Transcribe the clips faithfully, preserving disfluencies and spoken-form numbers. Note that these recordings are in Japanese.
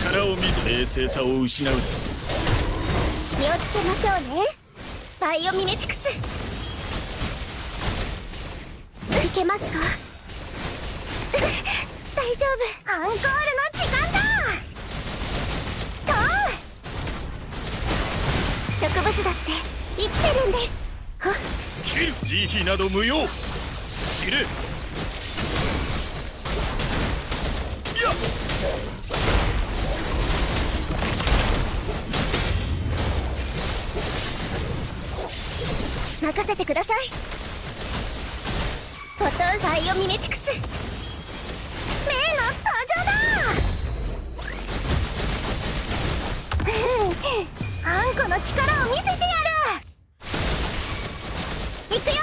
力を見せ、冷静さを失う。 気をつけましょうね。バイオミメティクス。いけますか？大丈夫。アンコールの時間だ。とう、植物だって生きてるんです。はっ、 切る。慈悲など無用。知れ。いや、 任せてください。フォトンバイオミメティクス。例の登場だ。あんこの力を見せてやる。いくよ。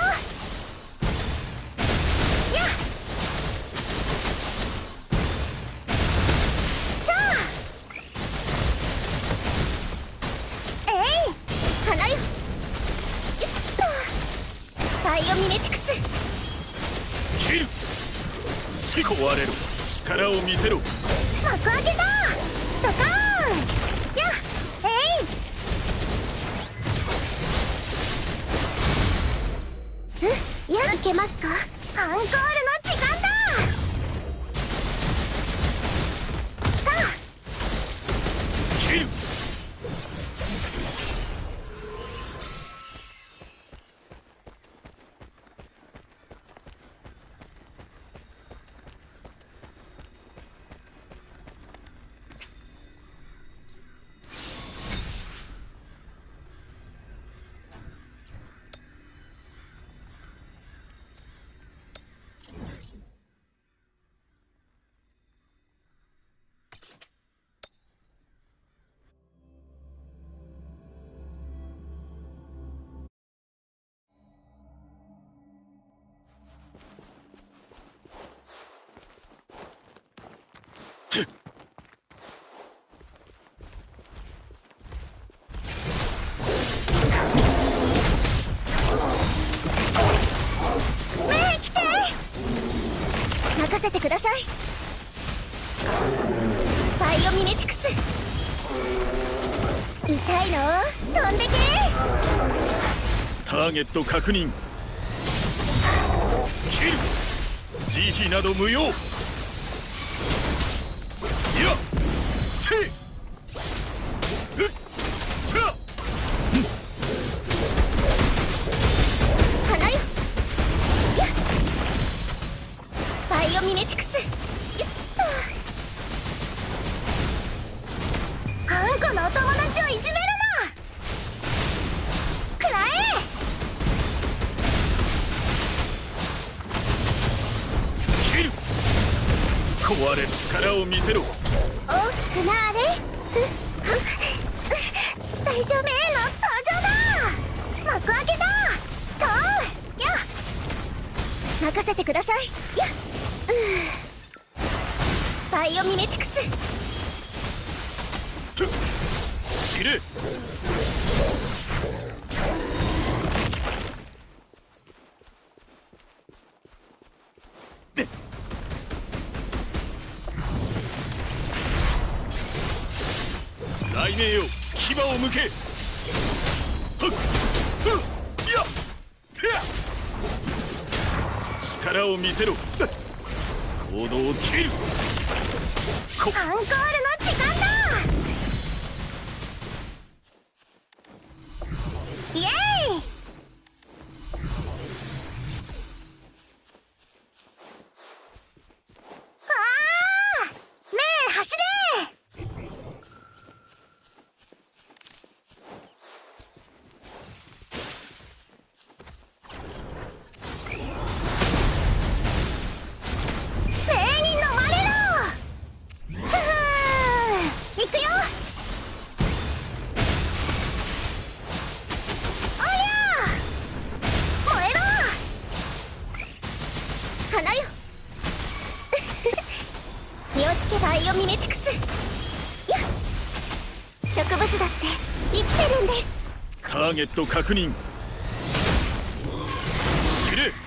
やっ、さあ、えい、花よ。よっと、バイオミメティクス。 切る。せこわれろ。力を見せろ。 幕開けだ。ドカーン。やっ、えい。うん、や、いけますか？アンコールの時間だ。さあ、 切る。 任せてください。バイオミメティクス。痛いの？飛んでけ。 ターゲット確認。切る。慈悲など無用。いや、せい。うっ、さあ。 花よ。やっ、バイオミメティクス。よっと、あんこのお友達をいじめるな。くらえ。 切る。壊れ、力を見せろ。 大きくなあれ。大丈夫。への登場だ。幕開けだ。とう、やっ、任せてください。やっ、バイオミメティクス。 知れ。雷鳴よ、牙を向け。はっ、ふっ、やっ、へっ。力を見せろ。行動を切る。こアンコールの時間だ。イエーイ。ああ、ねえ、走れ。花よ。気をつけ。バイオミメティクス。やっ、植物だって生きてるんです。 ターゲット確認。知れ。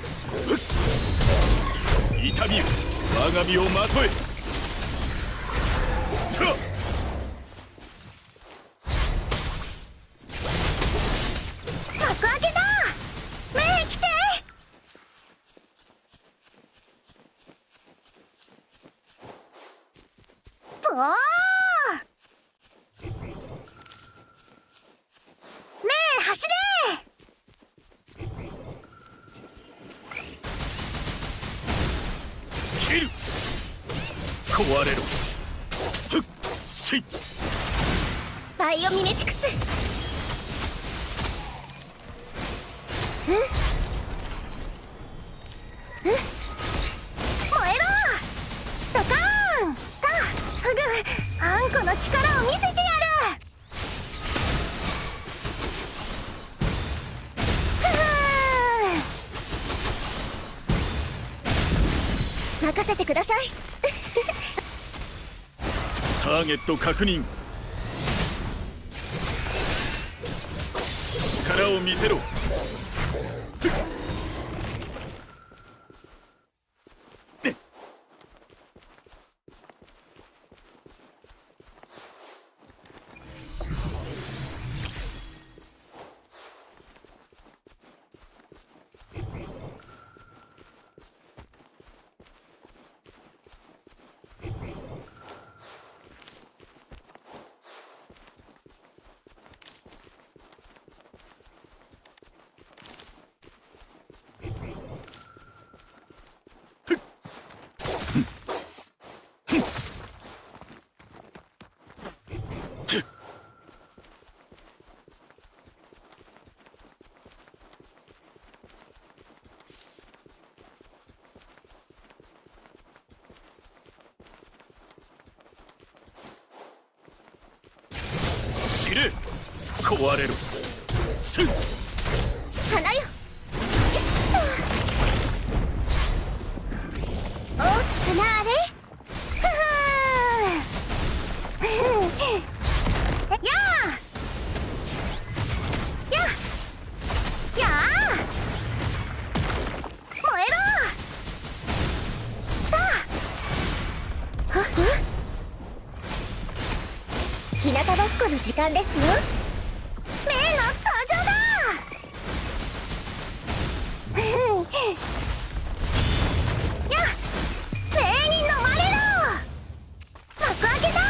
痛みよ、我が身をまとえ。さあ、 ー目走れ。 切る。壊れろ。ふっせい。 バイオミメティクス。うんうん燃えろ。ドカーン。タフグあんこの力を見せてやる。ふふ任せてください。 ターゲット確認。力を見せろ。壊れろ。すっ花よ。大きくなあれ。ふふやあややあ燃えろ。たはっ日向ぼっこの時間ですよ。メイの登場だ。やっメイに飲まれろ。幕開けだ。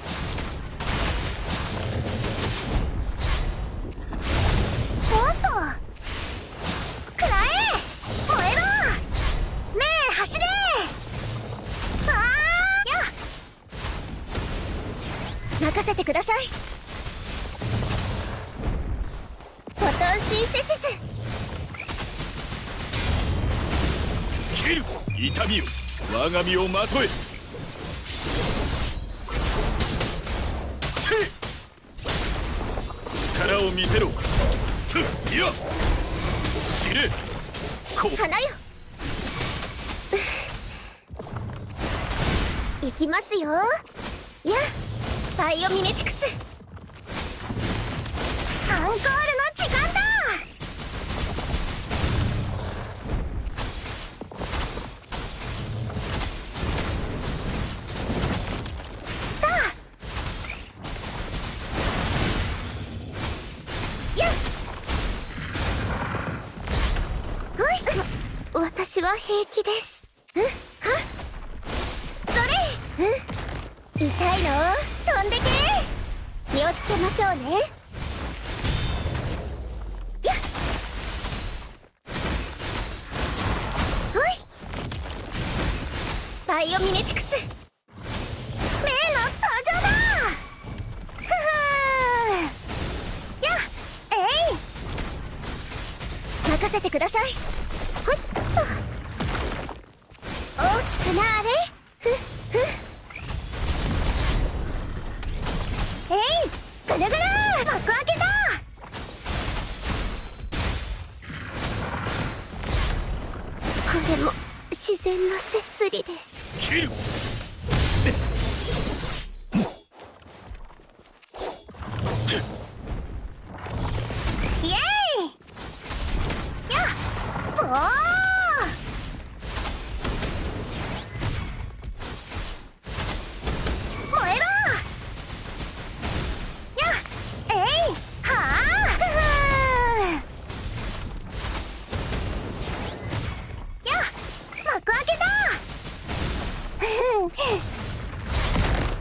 おっと食らえ。燃えろ。メイ走れ。あーやっ任せてください。フォトンシンセシス。 切る。痛みよ我が身をまとえ。せい力を見せろ。ついや知れこ花よ。行きますよ。やバイオミメティクス。アンコールの時間だ。だやっほい。私は平気です。うんはそれ。うん痛いの飛んでけ。気をつけましょうね。バイオミメティクス。メイの登場だ。ふふやえい任せてください。ほいっと大きくなあれ。ふっふっえいぐるぐる幕開けだ。これも自然の摂理です。 切る。 イエーイやっおー燃えろ。やっえいはあふふやっ幕開けだ。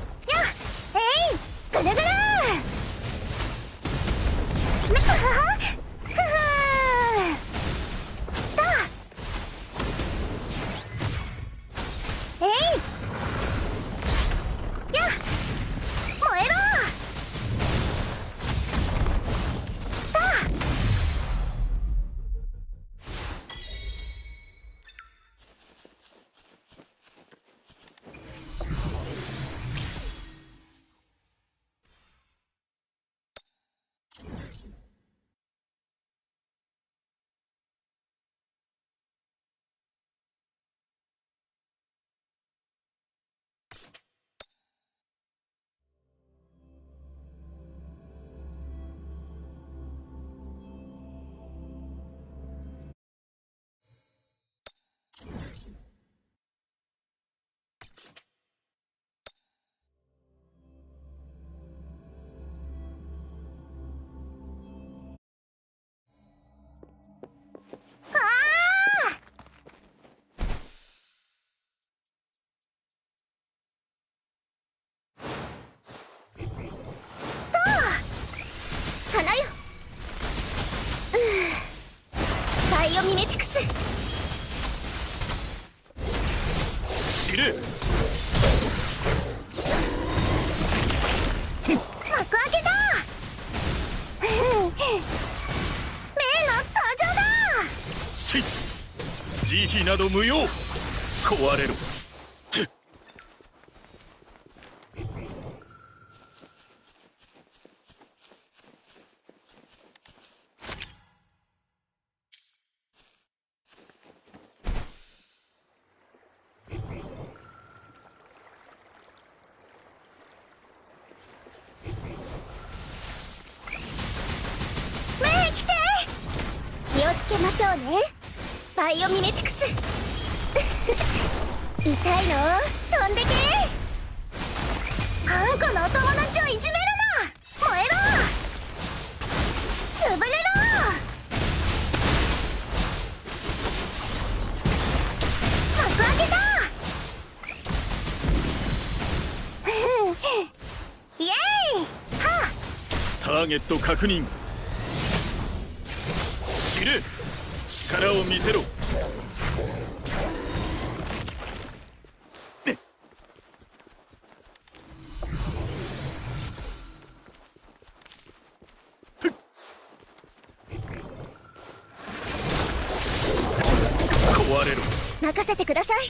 ミネティクス。 知れ。 幕開けだ。例の登場だ。 しい。慈悲など無用。壊れろ。 気をつけましょうね、バイオミネティクス。痛いの？飛んでけ。あんこのお友達をいじめるな。燃えろ。潰れろ。幕開けだ。イエーイ。はあ。 ターゲット確認。知れ。力を見せろ。壊れろ。 任せてください。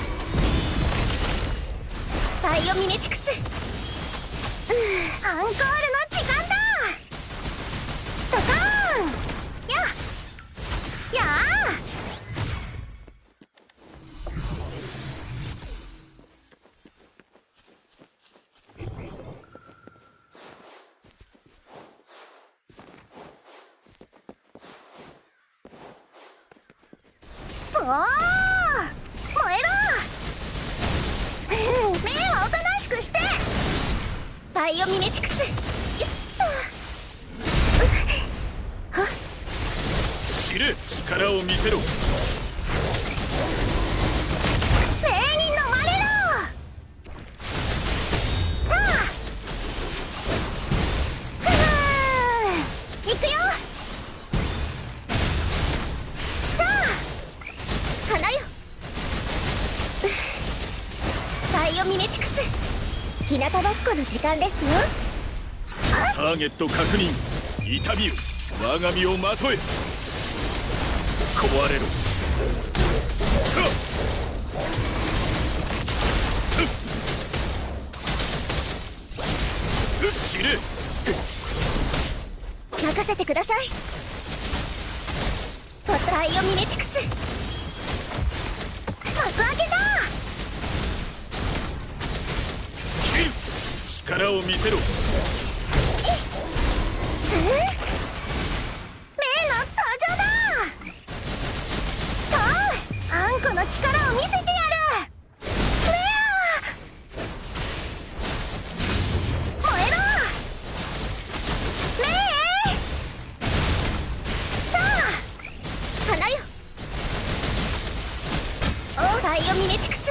バイオミネティクス。アンコールの時間だ。ドカーン。やっやあ。おお、燃えろ。目はおとなしくして。バイオミネティクス。よっと。はっ。 知れ。力を見せろ。 霊に飲まれろ。たあ。ふふー。行くよ。さあ。花よ。バイオミネティクス。日向ぼっこの時間ですよ。 ターゲット確認。痛みよ、我が身をまとえ。壊れろ。知れ。 任せてください。バイオミネティクス。幕開けだ。 キル。力を見せろ。 えっ、えー、例の登場だ。そう、あんこの力を見せてやる。ねえ、燃えろ。ねえ。さあ、花よ。おバイオミネティクス。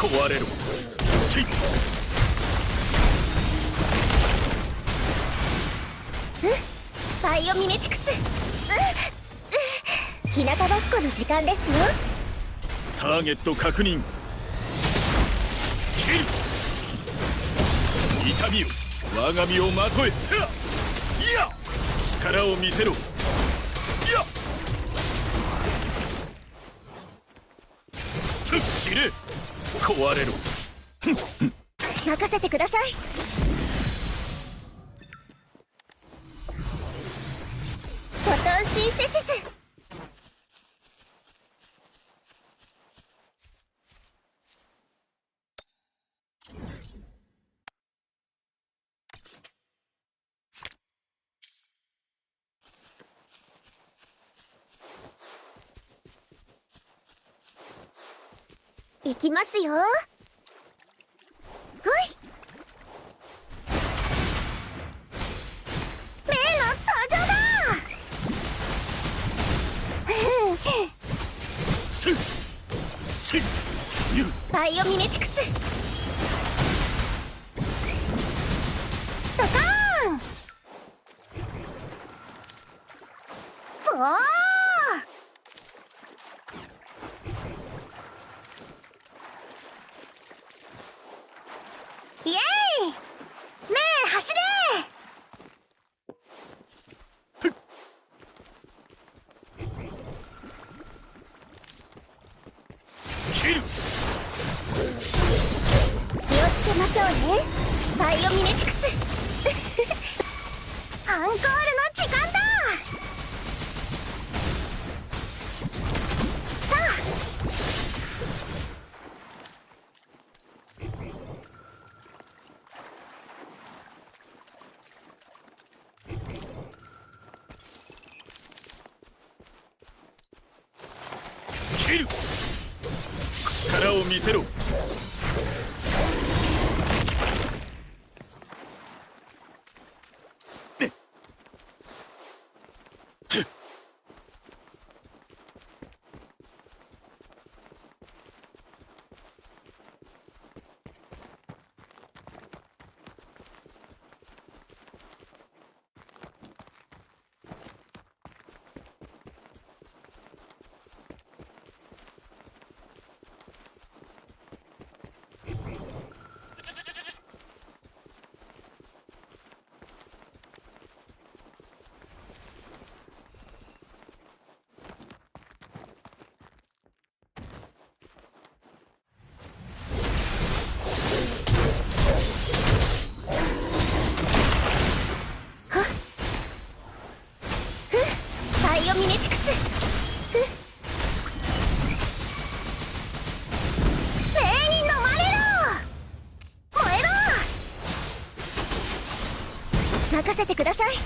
壊れろ。せい。 バイオミメティクス。日向ぼっこの時間ですよ。 ターゲット確認。切る。痛みよ我が身をまとえ。いや力を見せろ。いや死ね。壊れろ。 任せてください。フォトンシンセシス。いきますよ。はい。目の登場だ。 せせバイオミメティクス。ドカーン。おー。イエーイ。目走れ。 切る。 気をつけましょうね。バイオミメティクス。アンコールの時間だ。さあ切る。力を見せろ。バイオミメティクス。霊に飲まれろ。燃えろ。任せてください。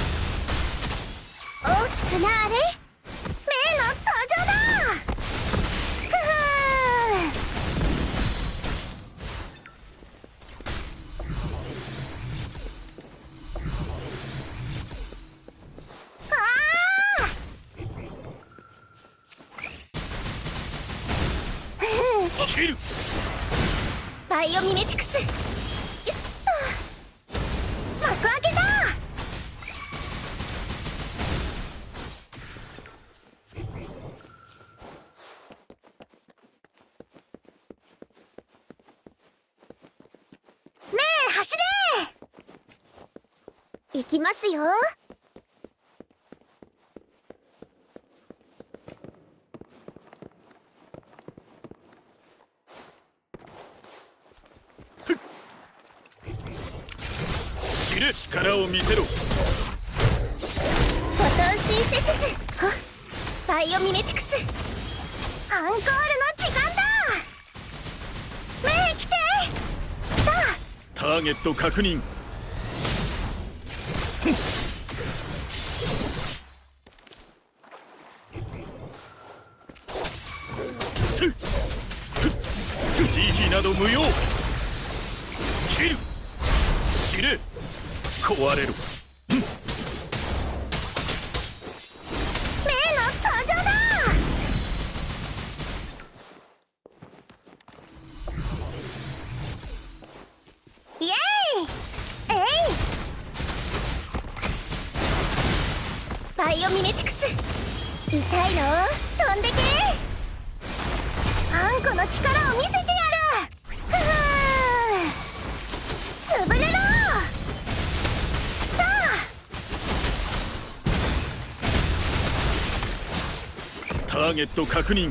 大きくなあれ。目の登場だ。ふふ切る。 バイオミメティクス。よっと幕開けだ。目走れ。いきますよ。 力を見せろ。 フォトンシンセシス。バイオミメティクス。アンコールの時間だ。目来て。さあターゲット確認。慈悲など無用。切る。死ね。壊れる。 目の登場だ。 バイオミメティクス。痛いの飛んでけ。あんこの力を見せてやる。ふふー、潰れろ。さターゲット確認。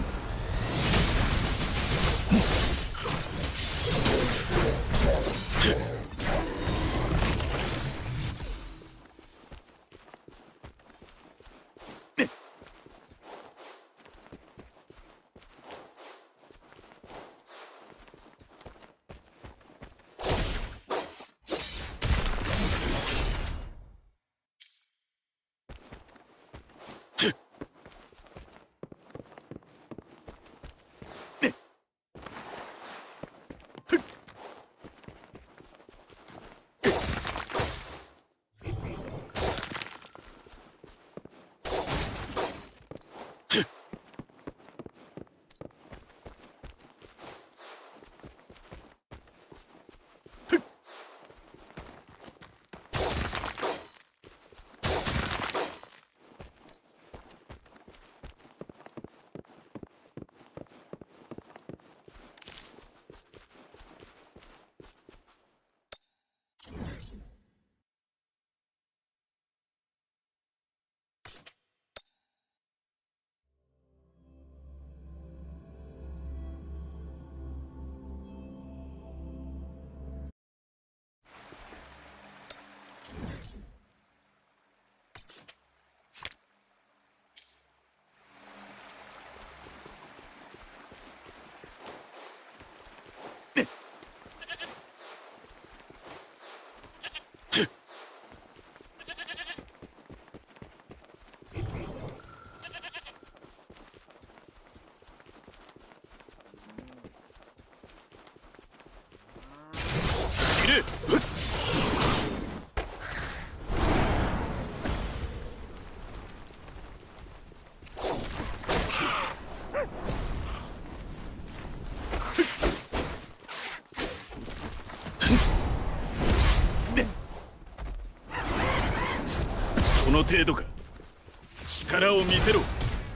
その程度か。力を見せろ。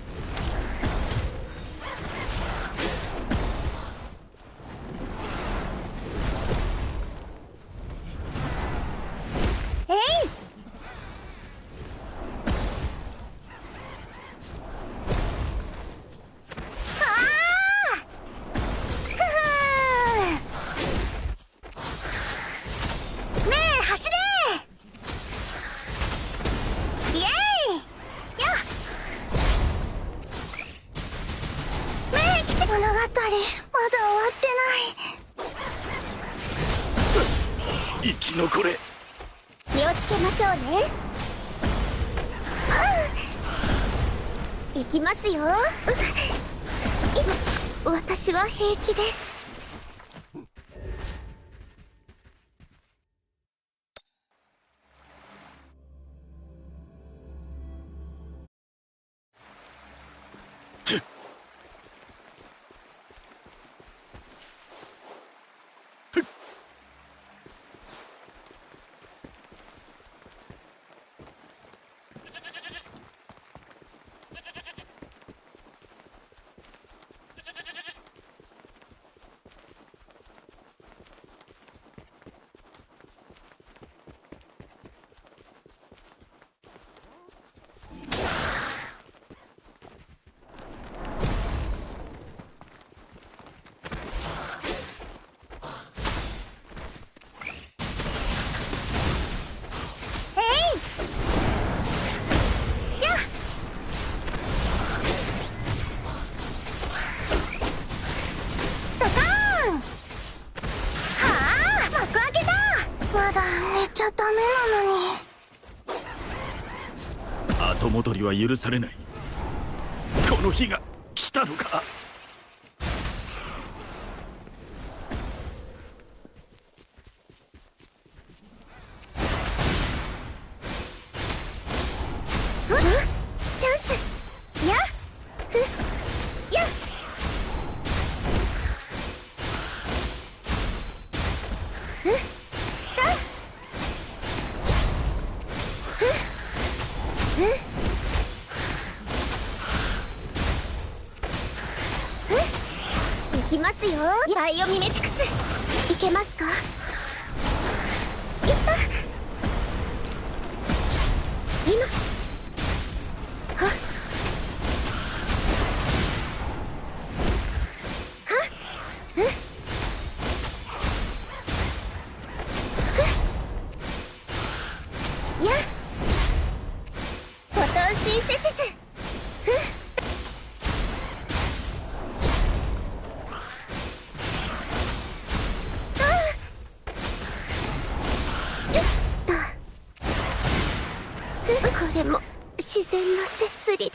えい。ああ、ふふー。ねえ走れ。イエーイ。やっ、ねえ来て。物語まだ終わってない。 生き残れ。 気をつけましょうね。行きますよ。今私は平気です。まだ寝ちゃダメなのに。 後戻りは許されない。この日が来たのか。 チャンス。やっふやっふっふっふっバイオミメティクスいけますか。いった今はっはっうんやフォトンシンセシスこれも自然の摂理です。